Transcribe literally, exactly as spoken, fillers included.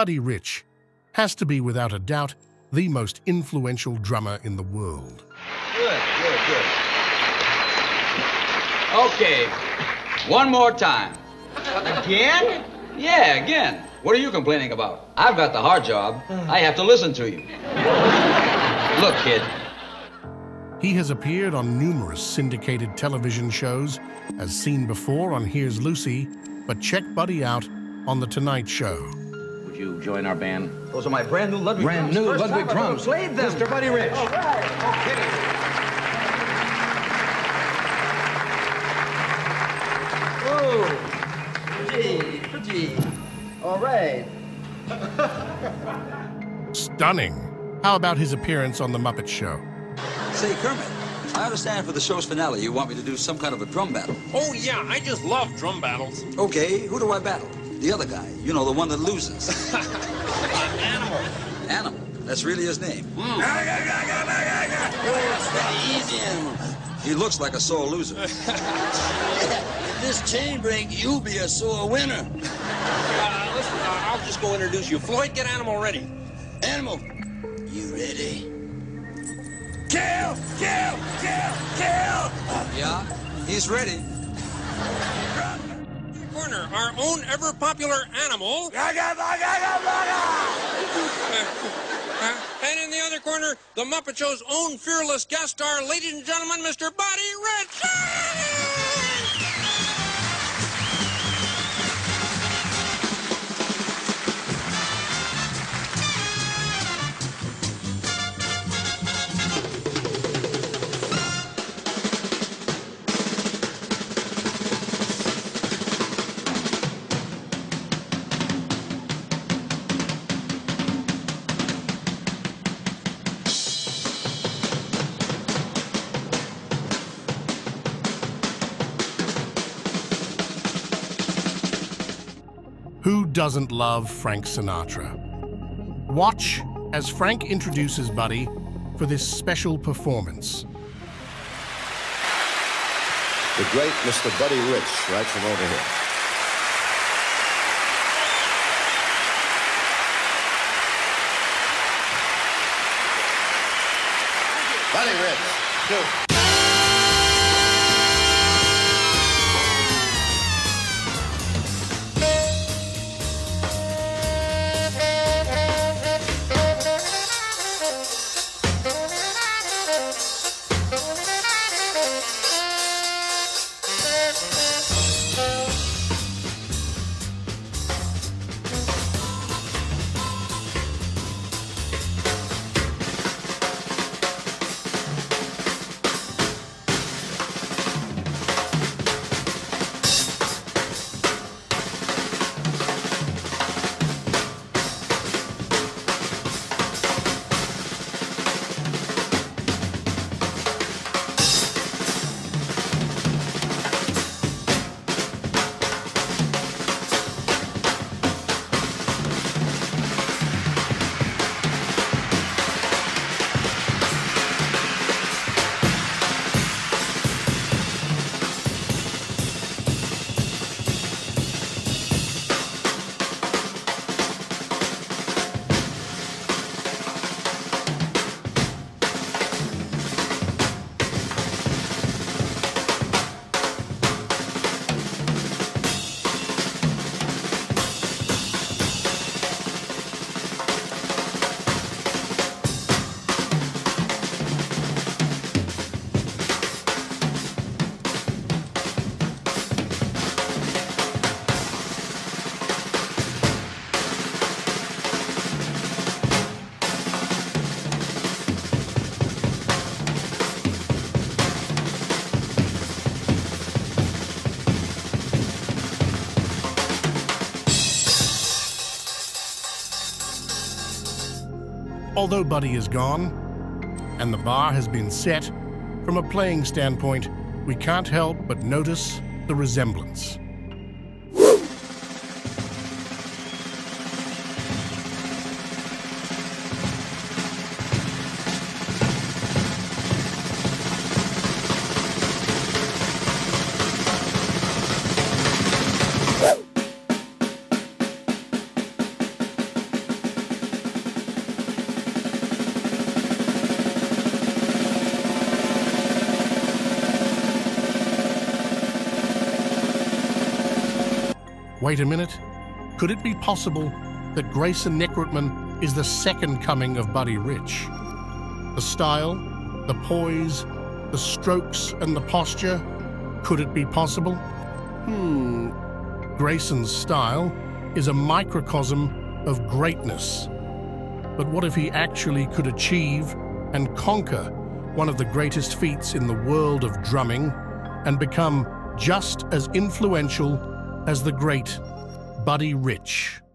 Buddy Rich has to be, without a doubt, the most influential drummer in the world. Good, good, good. Okay, one more time. Again? Yeah, again. What are you complaining about? I've got the hard job. I have to listen to you. Look, kid. He has appeared on numerous syndicated television shows, as seen before on Here's Lucy, but check Buddy out on The Tonight Show. Would you join our band? Those are my brand new Ludwig Brand drums. new First Ludwig time I've ever drums. played them. Mister Buddy Rich. All right, okay. Oh, pretty, pretty. All right. Stunning. How about his appearance on The Muppet Show? Say, Kermit, I understand for the show's finale you want me to do some kind of a drum battle. Oh, yeah, I just love drum battles. Okay, who do I battle? The other guy, you know, the one that loses. Animal. Animal, that's really his name. Mm. Oh, it's very easy, Animal. He looks like a sore loser. With this chain break, you'll be a sore winner. Uh, listen, uh, I'll just go introduce you. Floyd, get Animal ready. Animal, you ready? Kill! Kill! Kill! Kill! Yeah, he's ready. Corner, our own ever-popular Animal. Uh, uh, and in the other corner, the Muppet Show's own fearless guest star, ladies and gentlemen, Mister Buddy Rich. Who doesn't love Frank Sinatra? Watch as Frank introduces Buddy for this special performance. The great Mister Buddy Rich, right from over here. Buddy Rich, go. Although Buddy is gone, and the bar has been set, from a playing standpoint, we can't help but notice the resemblance. Wait a minute. Could it be possible that Greyson Nekrutman is the second coming of Buddy Rich? The style, the poise, the strokes, and the posture, could it be possible? Hmm. Greyson's style is a microcosm of greatness. But what if he actually could achieve and conquer one of the greatest feats in the world of drumming and become just as influential as the great Buddy Rich?